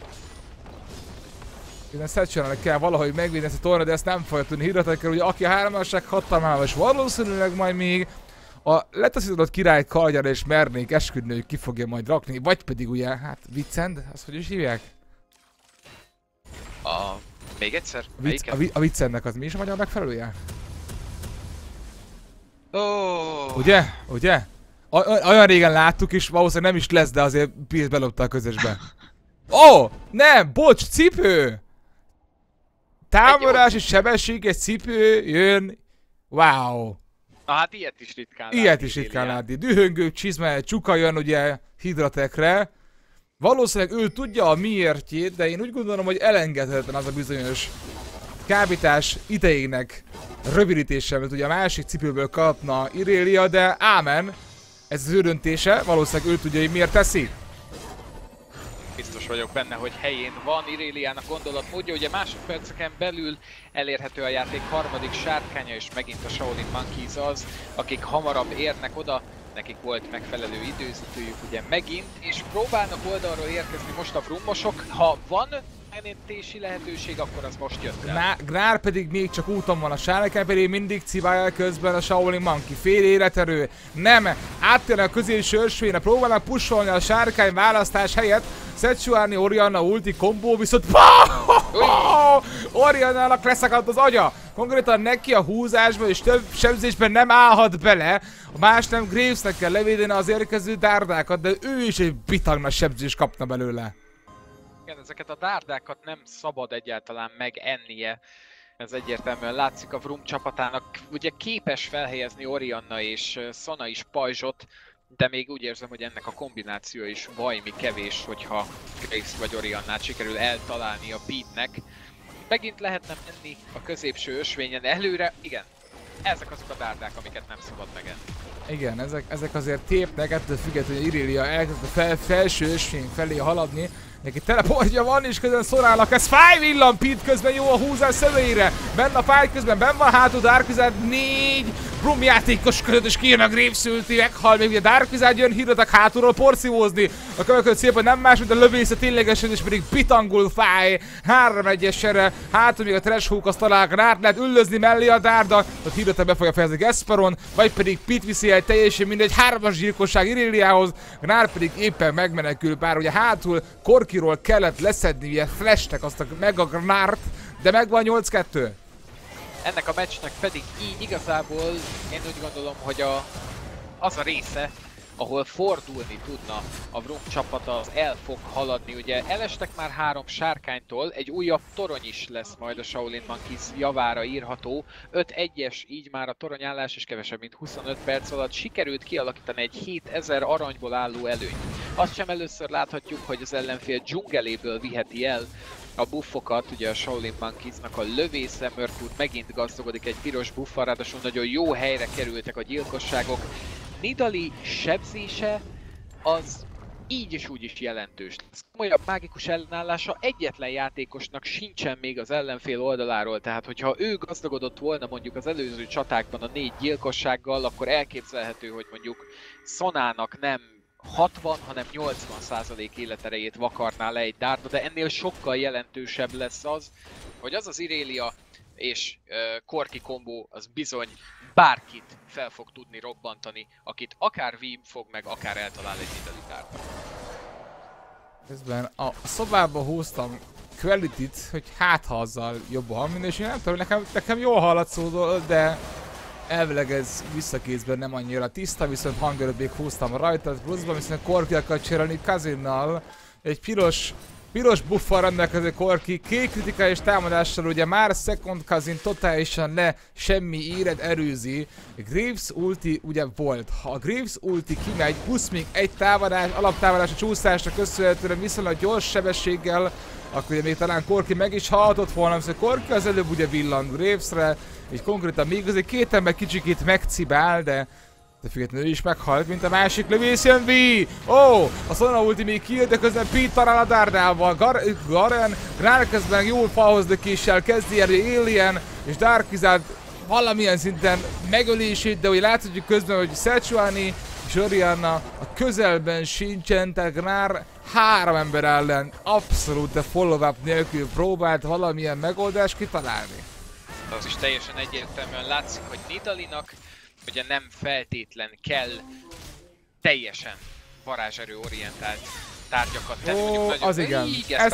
Satchel-nek kell valahogy megvédni ezt a tornát, de ezt nem fogja tudni hirdetek kell, ugye aki a 3-asság hatalmával, és valószínűleg majd még a letaszított király kardjára is mernék esküdni, hogy ki fogja majd rakni, vagy pedig ugye, hát Vincent, azt hogy is hívják? Még egyszer? A Vincentnek az mi is a magyar megfelelője? Ugye? Ugye? Olyan régen láttuk is, valószínűleg nem is lesz, de azért Pierce belopta a közösbe. Nem! Bocs! Cipő! Támolási sebesség, egy cipő jön. Wow! Hát ilyet is ritkán látni. Dühöngő csizme, csuka jön ugye Hidratekre. Valószínűleg ő tudja a miértjét, de én úgy gondolom, hogy elengedhetetlen az a bizonyos kábítás idejének rövidítése, mert ugye a másik cipőből kapna Irelia, de ámen. Ez az ő döntése, valószínűleg ő tudja, hogy miért teszi. Biztos vagyok benne, hogy helyén van Ireliának gondolatmódja, ugye másodperceken belül elérhető a játék harmadik sárkánya, és megint a Shaolin Monkeys az, akik hamarabb érnek oda, nekik volt megfelelő időzítőjük ugye megint, és próbálnak oldalról érkezni most a Vroomosok, ha van megmentési lehetőség, akkor az most jött el. Gnár pedig még csak úton van, a sárkány pedig mindig cibálja közben a Shaolin Monkey. Fél életerő, nem, áttérne a középső ösvényre, próbálnak pusolni a sárkány választás helyett, Szechuani Orianna ulti kombó, viszont Oriannának leszakadt az agya! Konkrétan neki a húzásban és több sebzésben nem állhat bele, más nem Gravesnek kell levédeni az érkező dárdákat, de ő is egy bitagna sebzés kapna belőle. Igen, ezeket a dárdákat nem szabad egyáltalán megennie. Ez egyértelműen látszik a Vroom csapatának. Ugye képes felhelyezni Orianna és Sona is pajzsot, de még úgy érzem, hogy ennek a kombináció is vajmi kevés, hogyha Graves vagy Oriannát sikerül eltalálni a Pete-nek. Megint lehetne menni a középső ösvényen előre, igen. Ezek azok a dárdák, amiket nem szabad megenni. Igen, ezek azért tépnek, ettől függetlenül, hogy Irelia elkezd a felső ösvény felé haladni. Neki teleportja van, és közben szorálnak, ez fáj villan, Pete közben jó a húzás szöveire. Benne a fáj közben, benn van hátul Darkizard, 4, Brum játékos között is kijön a Graves ulti, meghal, még ugye Dark Wizard jön, Hidrotek hátulról porszívózni. A következő szépen nem más, mint a lövésze ténylegesen, és pedig bitangul fáj. 3-1-esre, hátul még a Trash Hook azt talál, Gnárt lehet üllözni mellé a Dárda, a Hidrotek be fogja fejezni Gasperon, vagy pedig Pit viszi el teljesen mindegy, 3-as gyilkosság Ireliához, Gnár pedig éppen megmenekül, bár ugye hátul Corkiról kellett leszednie Flashnek azt a mega Gnárt, de megvan 8-2. Ennek a meccsnek pedig így igazából én úgy gondolom, hogy az a része, ahol fordulni tudna a Vrum csapata, az el fog haladni. Ugye elestek már 3 sárkánytól, egy újabb torony is lesz majd a Shaolin Monkeys javára írható. 5-1-es így már a toronyállás, és kevesebb mint 25 perc alatt sikerült kialakítani egy 7000 aranyból álló előnyt. Azt sem először láthatjuk, hogy az ellenfél dzsungeléből viheti el a buffokat, ugye a Shaolin Monkeysnak a lövésze, Murkwood megint gazdagodik egy piros buffal, ráadásul nagyon jó helyre kerültek a gyilkosságok. Nidalee sebzése az így és úgy is jelentős. Komolyabb mágikus ellenállása egyetlen játékosnak sincsen még az ellenfél oldaláról, tehát hogyha ő gazdagodott volna mondjuk az előző csatákban a 4 gyilkossággal, akkor elképzelhető, hogy mondjuk Sonának nem 60, hanem 80% életerejét vakarná le egy Dárda, de ennél sokkal jelentősebb lesz az, hogy az Irelia és Corki kombó az bizony bárkit fel fog tudni robbantani, akit akár Vim fog meg, akár eltalál egy Nidalee Dárda. Közben a szobába húztam Quality-t, hogy hát ha azzal jobb a hangminőség, nem tudom, nekem jól hallatszódol, de elvileg ez visszakézben nem annyira tiszta, viszont hangerőt még húztam rajta, pluszban viszont Corki akar cserélni Kazinnal, egy piros buffal rendelkező Corki, kék kritika és támadással ugye már Second Kazin totálisan le, semmi éred erőzi. Graves ulti ugye volt, ha a Graves ulti kimegy, plusz még egy támadás, alaptámadás a csúszásra köszönhetően viszonylag gyors sebességgel, akkor ugye még talán Corki meg is halhatott volna, viszont Corki az előbb ugye villant Gravesre, így konkrétan még azért 2 ember kicsikét megcibál, de függetlenül is meghalt, mint a másik lövész jön V! A Sona ulti még kijött, de közben Pete talál a Dárdával. Garen Gnár közben jól falhoz lökéssel kezdi elő Alien, és Dark Wizard valamilyen szinten megölését, de úgy láthatjuk közben, hogy Sejuani és Orianna a közelben sincsen, tehát Gnár 3 ember ellen abszolút de follow-up nélkül próbált valamilyen megoldást kitalálni. Az is teljesen egyértelműen látszik, hogy Nidalee-nak ugye nem feltétlen kell teljesen varázserő orientált tárgyakat tenni. Az igen.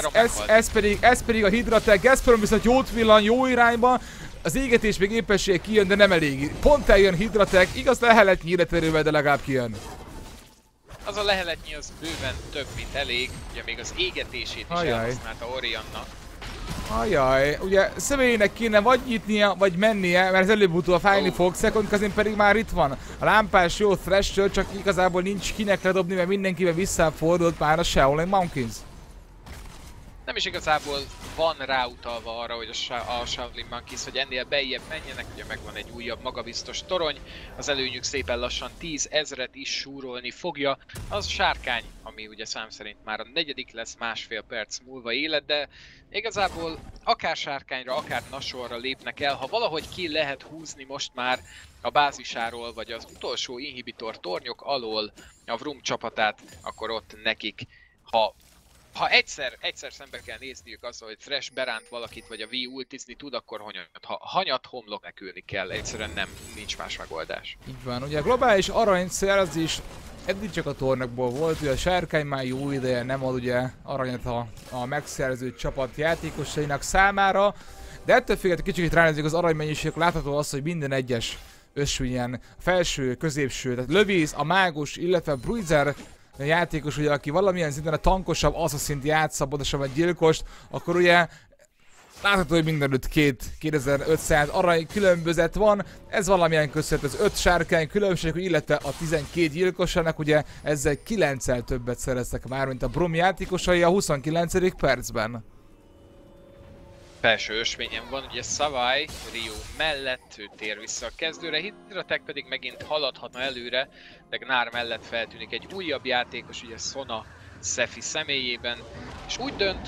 Ez pedig a Hidrotek. Gasperon viszont jót villan, jó irányba. Az égetés még éppenséggel kijön, de nem elég. Pont eljön Hidrotek, igaz leheletnyi életerővel, de legalább kijön. Az a leheletnyi az bőven több, mint elég. Ugye még az égetését is elhasználta Orianna. Ajaj, ugye személyének kéne vagy nyitnia, vagy mennie, mert ez előbb-utóbb fájni fog, Second Kazin pedig már itt van. A lámpás jó Thresh-től, csak igazából nincs kinek ledobni, mert mindenkiben visszafordult már a Shaolin Monkeys. Nem is igazából van ráutalva arra, hogy a Shaolin Monkeys, hogy ennél beljebb menjenek, ugye megvan egy újabb magabiztos torony, az előnyük szépen lassan 10 000-et is súrolni fogja. Az sárkány, ami ugye szám szerint már a 4. lesz, 1,5 perc múlva élet, de igazából akár sárkányra, akár nasorra lépnek el, ha valahogy ki lehet húzni most már a bázisáról, vagy az utolsó inhibitor tornyok alól a Vrum csapatát, akkor ott nekik, ha egyszer szembe kell nézniük azzal, hogy Thresh beránt valakit, vagy a V ultizni tud, akkor hanyat homlok nekülni kell, egyszerűen nincs más megoldás. Így van, ugye a globális aranyszerzés eddig csak a tornokból volt, ugye a sárkány már jó ideje nem ad ugye aranyat a megszerző csapat játékosainak számára, de ettől függetlenül kicsit ránézzük az aranymennyiségek, látható az, hogy minden egyes ösvényen, felső, középső, tehát lövész, a mágus, illetve Bruiser a játékos, ugye, aki valamilyen szinten a tankosabb Assassin-t játsza, pontosabban gyilkost, akkor ugye látható, hogy mindenütt 2500 arany különbözet van, ez valamilyen köszönhető az 5 sárkány különbség, illetve a 12 gyilkosának, ugye ezzel 9-el többet szereztek már, mint a Brum játékosai a 29. percben. Felső ösvényen van ugye Savai, Rio mellett, ő tér vissza a kezdőre, Hidrotek pedig megint haladhatna előre, de Gnár mellett feltűnik egy újabb játékos, ugye Sona Sephi személyében, és úgy dönt,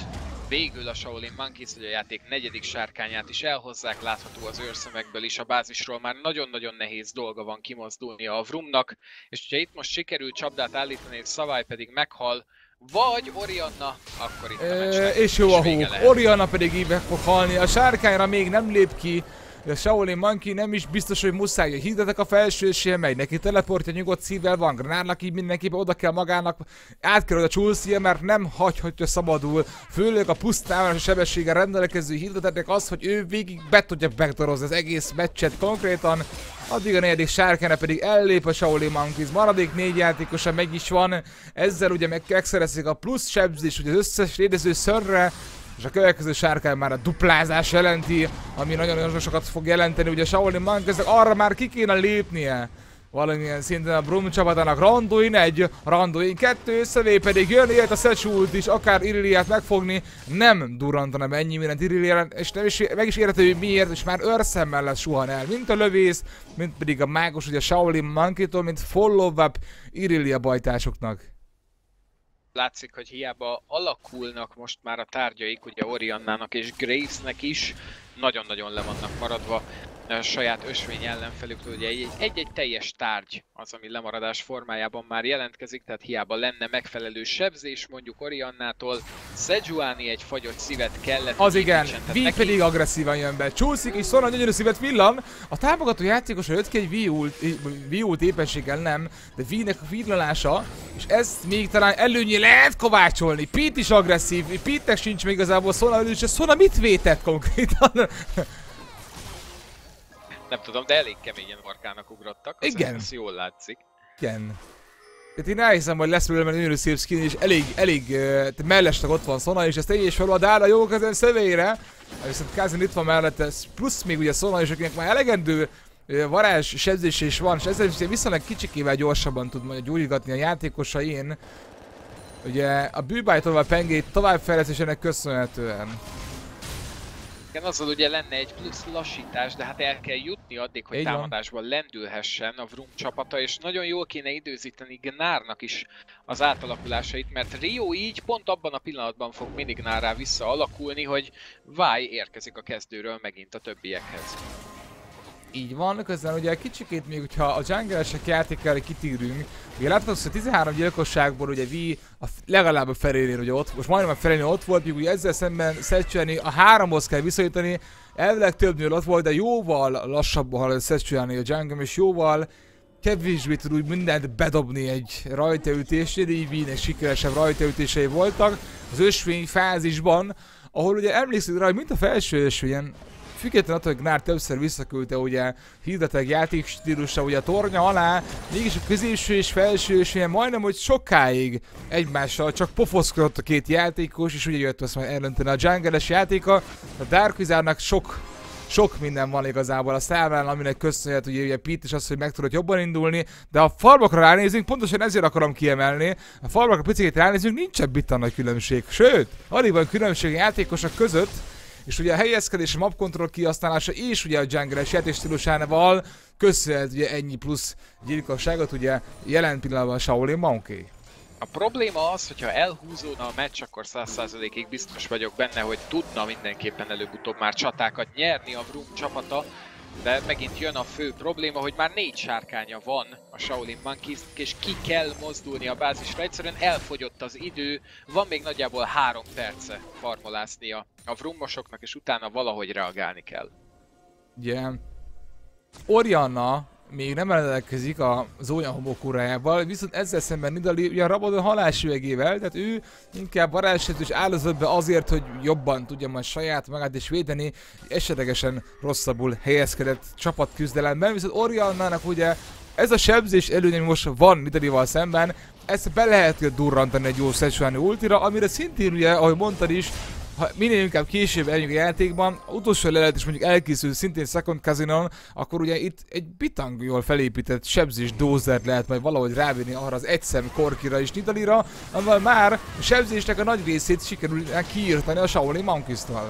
végül a Shaolin Monkeys, hogy a játék negyedik sárkányát is elhozzák, látható az őrszemekből is, a bázisról már nagyon-nagyon nehéz dolga van kimozdulnia a Vrumnak, és hogyha itt most sikerül csapdát állítani, és Savai pedig meghal, vagy Orianna, akkor itt a meccsnek és jó a vége húk. lehet. Orianna pedig így meg fog halni. A sárkányra még nem lép ki. A Shaolin Monkey nem is biztos, hogy muszáj, hogy hirdetek a felsősére, megy neki teleportja, nyugodt szívvel van, Gnárnak így mindenképpen oda kell magának, át kell oda csúsznia, mert nem hagyhatja szabadul, főleg a pusztával és a sebességgel rendelkező hirdetetnek az, hogy ő végig be tudja backdoorozni az egész meccset konkrétan, addig a negyedik sárkány pedig ellép a Shaolin Monkeys, maradék 4 játékosa meg is van, ezzel ugye megszerezik a plusz sebzés, ugye az összes létező szörre, és a következő sárkány már a duplázás jelenti, ami nagyon-nagyon sokat fog jelenteni, ugye a Shaolin Monkeysnek arra már ki kéne lépnie. Valamilyen szinten a Brum csapatának Randuin 1, Randuin 2, Szavé pedig jön, élt a Szetsult is, akár Iriliát megfogni, nem durrantana be ennyi mindent Iriliát, és nem is, meg is érhető, hogy miért, és már őrszemmel lesz suhan el, mint a lövész, mint pedig a mágus, ugye a Shaolin Monkey-tól, mint follow-up Irilia bajtásoknak. Látszik, hogy hiába alakulnak most már a tárgyaik, ugye Oriannának és Gravesnek is, nagyon-nagyon le vannak maradva a saját ösvény ellenfelüktől, ugye egy-egy teljes tárgy az, ami lemaradás formájában már jelentkezik, tehát hiába lenne megfelelő sebzés mondjuk Oriannától, Sejuani egy fagyott szívet kellett. Az igen, V pedig agresszívan jön be, csúszik és Sona gyönyörű szívet villan, a támogató játékosra jött ki egy V-ult éppenséggel nem, de V-nek a villanása, és ezt még talán előnyé lehet kovácsolni, Pete is agresszív, Pete-nek sincs még igazából Sona előtt, és Sona mit vétett konkrétan? Nem tudom, de elég keményen markának ugrottak. Igen. Ez jól látszik. Igen. Tehát én elhiszem, hogy lesz belőle nagyon szép skin, és elég mellesleg ott van Sona, és ezt így is felad áll a jó kezem szövére. Viszont Kazin itt van mellette, plusz még ugye Sona is, akinek már elegendő varázs sebzése is van, és ezzel viszonylag kicsikével gyorsabban tud majd gyújtogatni a játékosain. Ugye a bűbájtól pengét továbbfejlesztésének köszönhetően. Igen, azzal ugye lenne egy plusz lassítás, de hát el kell jutni addig, hogy támadásban lendülhessen a Vrum csapata, és nagyon jól kéne időzíteni Gnárnak is az átalakulásait, mert Rio így pont abban a pillanatban fog mindig Gnárrá visszaalakulni, hogy Vai érkezik a kezdőről megint a többiekhez. Így van, közben ugye kicsikét még, hogyha a jungleresek játékára kitérünk, ugye láthatod, hogy 13 gyilkosságból ugye V legalább a felénél ugye ott, most majdnem a felénél ott volt, még ugye ezzel szemben Sejuani a 3-hoz kell viszonyítani, elvileg többnél ott volt, de jóval lassabban halad Sejuani a jungle, és jóval kevésbé tud úgy mindent bedobni egy rajtaütésnél, így V-nek sikeresebb rajtaütései voltak az ösvény fázisban, ahol ugye emlékszünk rá, hogy mint a felső ösvényen, függetlenül attól, hogy Gnár többször visszaküldte ugye hirdeteg játékstílusa ugye a tornya alá, mégis a középső és felső és ilyen majdnem, hogy sokáig egymással csak pofoszkodott a két játékos, és ugye jött azt majd elönteni a jungles játéka. A Dark Wizardnak sok minden van igazából a számán, aminek köszönhet ugye Pete is az, hogy meg tudod jobban indulni, de ha farmokra ránézünk, pontosan ezért akarom kiemelni, a farmokra picit ránézünk, nincs ebben nagy különbség, sőt, alig van különbség a játékosok között, és ugye a helyezkedés, a map control kihasználása és ugye a jungles játékstílusával köszönhet ugye ennyi plusz gyilkosságot ugye jelen pillanatban a Shaolin Monkey. A probléma az, hogyha elhúzódna a meccs, akkor 100%-ig biztos vagyok benne, hogy tudna mindenképpen előbb-utóbb már csatákat nyerni a Vrum csapata, de megint jön a fő probléma, hogy már 4 sárkánya van a Shaolin Monkeys, és ki kell mozdulni a bázisra. Egyszerűen elfogyott az idő, van még nagyjából 3 perce farmolásznia a Vrumosoknak, és utána valahogy reagálni kell. Ugye, Orianna még nem rendelkezik a Zónya homokórájával, viszont ezzel szemben Nidalee ugye a Rabadon halálsüvegével, tehát ő inkább varázssebzés áldozat be azért, hogy jobban tudja majd saját magát is védeni, esetlegesen rosszabbul helyezkedett csapatküzdelemben, viszont Oriannának ugye ez a sebzés előnye most van Nidalee-val szemben, ezt be lehet durrantani egy jó Sejuani ultira, amire szintén ugye, ahogy mondtad is, ha minél inkább később eljönjük a játékban, utolsó lelet is mondjuk elkészül szintén Second Casinon, akkor ugye itt egy bitang jól felépített sebzés dózert lehet majd valahogy rávinni arra az egyszem Korkira és Nidalee-ra, amivel már a sebzésnek a nagy részét sikerül kiírtani a Shaolin Monkeys-tól.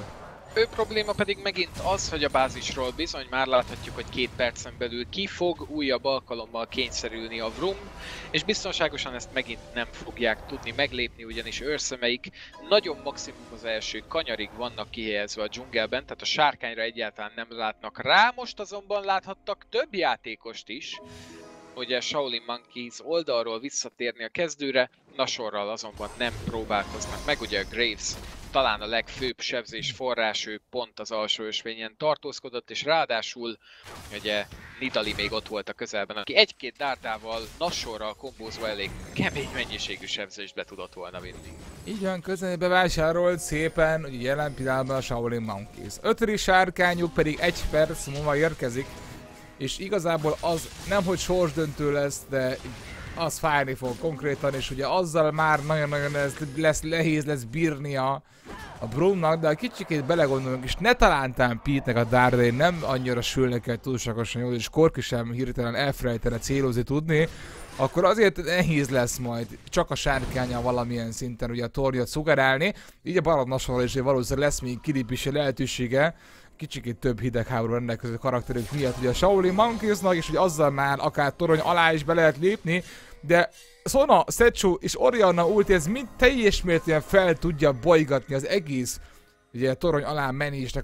Fő probléma pedig megint az, hogy a bázisról bizony már láthatjuk, hogy 2 percen belül ki fog újabb alkalommal kényszerülni a Vroom, és biztonságosan ezt megint nem fogják tudni meglépni, ugyanis őrszemeik nagyon maximum az első kanyarig vannak kihelyezve a dzsungelben, tehát a sárkányra egyáltalán nem látnak rá, most azonban láthattak több játékost is, ugye Shaolin Monkeys oldalról visszatérni a kezdőre, Nasorral azonban nem próbálkoznak meg, ugye a Graves talán a legfőbb sebzés forrás, ő pont az alsó ösvényen tartózkodott, és ráadásul ugye Nidalee még ott volt a közelben, aki egy-két dártával, Nasorral kombózva elég kemény mennyiségű sebzést be tudott volna vinni. Így van, közelbe vásárolt szépen, ugye jelen pillanatban a Shaolin Monkeys. 5. sárkányuk pedig 1 perc múlva érkezik, és igazából az nemhogy sorsdöntő lesz, de az fájni fog konkrétan, és ugye azzal már nagyon-nagyon nehéz lesz bírnia a Broomnak, de ha kicsikét belegondolunk, és ne talántán Pete-nek a dárdai nem annyira sülnek el túlságosan jól, és Corki sem hirtelen elfelejtene célozni tudni, akkor azért nehéz lesz majd csak a sárkánnyal valamilyen szinten ugye a tornyot szugerálni, így a Baron Nasorral is valószínűleg lesz még kilépési lehetősége, kicsikét több hidegháború rendelkező karakterük miatt ugye a Shaolin Monkeysnak, és ugye azzal már akár torony alá is be lehet lépni, de Sona, Setsu és Orianna ulti ez mind teljes mértékben fel tudja bolygatni az egész ugye torony alá menésnek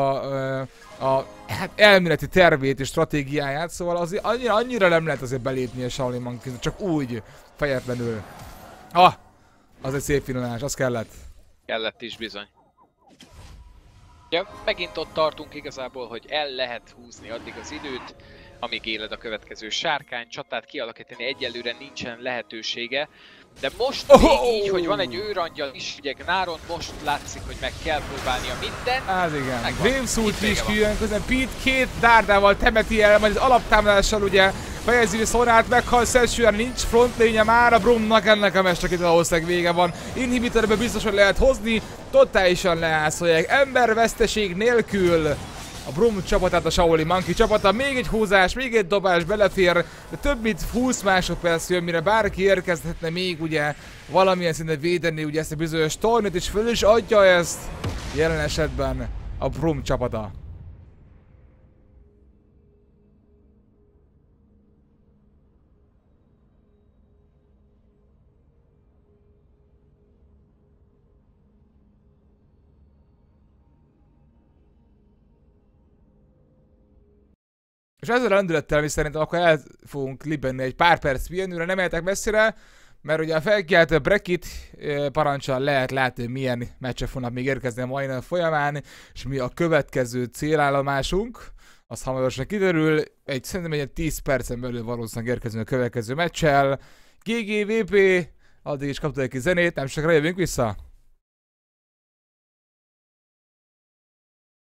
hát elméleti tervét és stratégiáját, szóval azért annyira nem lehet azért belépni a Shaolin Monkeysnak, csak úgy fejetlenül. Az egy szép pillanás, az kellett. Kellett is bizony. Ja, megint ott tartunk igazából, hogy el lehet húzni addig az időt, amíg éled a következő sárkány, csatát kialakítani egyelőre nincsen lehetősége. De most még így, hogy van egy őrangyal is, ugye Gnáron most látszik, hogy meg kell próbálnia mindent. Az igen. Graves ulti is kijön, közben Pete 2 dárdával temeti el, majd az alaptámadással ugye fejezi Sonát, meghal Setsu, nincs frontlénye már a Broomnak, ennek a mestrekét valószínűleg vége van. Inhibitorbe biztosan lehet hozni, totálisan leászolják, emberveszteség nélkül. A Broom csapatát, a Shaolin Monkey csapata, még egy húzás, még egy dobás belefér, de több mint 20 másodperc jön, mire bárki érkezhetne még ugye valamilyen szinten védeni ugye ezt a bizonyos tornyot, és föl is adja ezt jelen esetben a Broom csapata. És ezzel a lendülettel mi szerintem akkor el fogunk libenni egy pár perc pihenőre, nem mehetek messzire, mert ugye a felkiáltó Brekit parancsal lehet látni, milyen meccsek fognak még érkezni a mai nap folyamán, és mi a következő célállomásunk, az hamarosan kiderül, szerintem egy 10 percen belül valószínűleg érkezünk a következő meccsel. GGVP, addig is kaptuk egy kis zenét, nem sokára jövünk vissza.